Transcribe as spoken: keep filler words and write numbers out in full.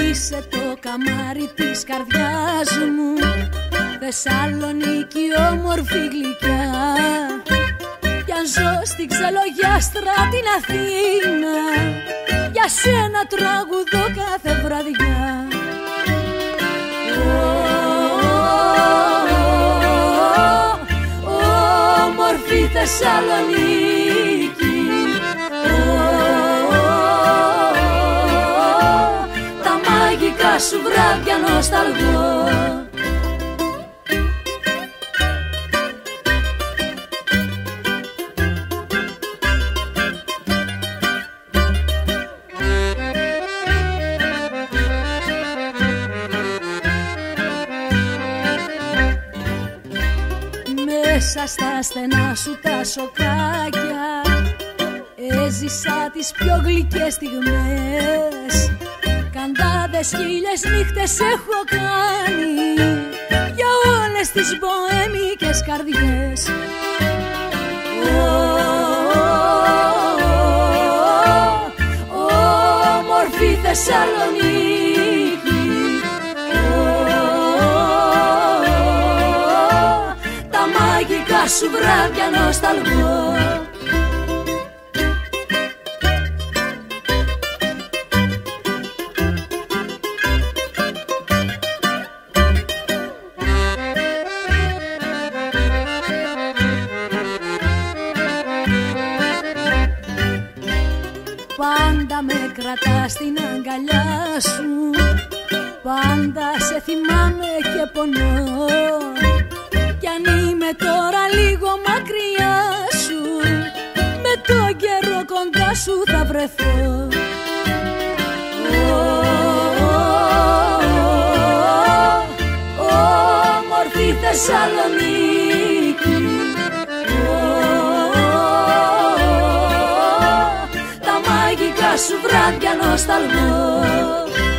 Είσαι το καμάρι της καρδιάς μου, Θεσσαλονίκη όμορφη γλυκιά. Κι αν ζω στην Ξελογιάστρα την Αθήνα, για σένα τραγουδώ κάθε βραδιά. Όμορφη Θεσσαλονίκη, τα μαγικά σου βράδια νοσταλγώ. Μέσα στα στενά σου τα σοκάκια έζησα τις πιο γλυκές στιγμές. Καντάδες χίλιες νύχτες έχω κάνει για όλες τις μποέμικες καρδιές. Όμορφη Θεσσαλονίκη, τα μαγικά σου βράδια νοσταλγώ. Πάντα με κρατάς στην αγκαλιά σου, πάντα σε θυμάμαι και πονώ. Κι αν είμαι τώρα λίγο μακριά σου, με τον καιρό κοντά σου θα βρεθώ. Όμορφη Θεσσαλονίκη, τα μαγικά σου βράδια νοσταλγώ.